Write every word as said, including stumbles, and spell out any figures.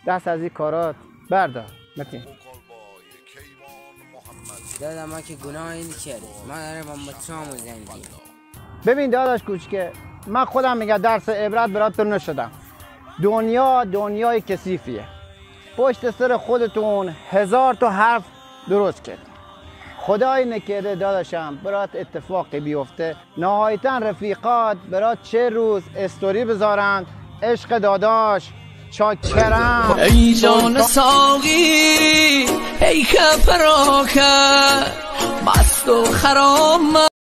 دست از این کارات بردار. متین دادا ما که گناهی نکردیم، ما داره با مترام زندگی. ببین داداش کوچکه، من خودم میگم درس عبرت براتون نشدم. دنیا دنیای کثیفیه. پشت سر خودتون هزار تا حرف درست کرد. خدای نکرده داداشم برات اتفاقی بیفته، نهایتا رفیقات برات چه روز استوری بذارن عشق داداش چاکرم ای جان ساقی ای که فراکه مست و خرام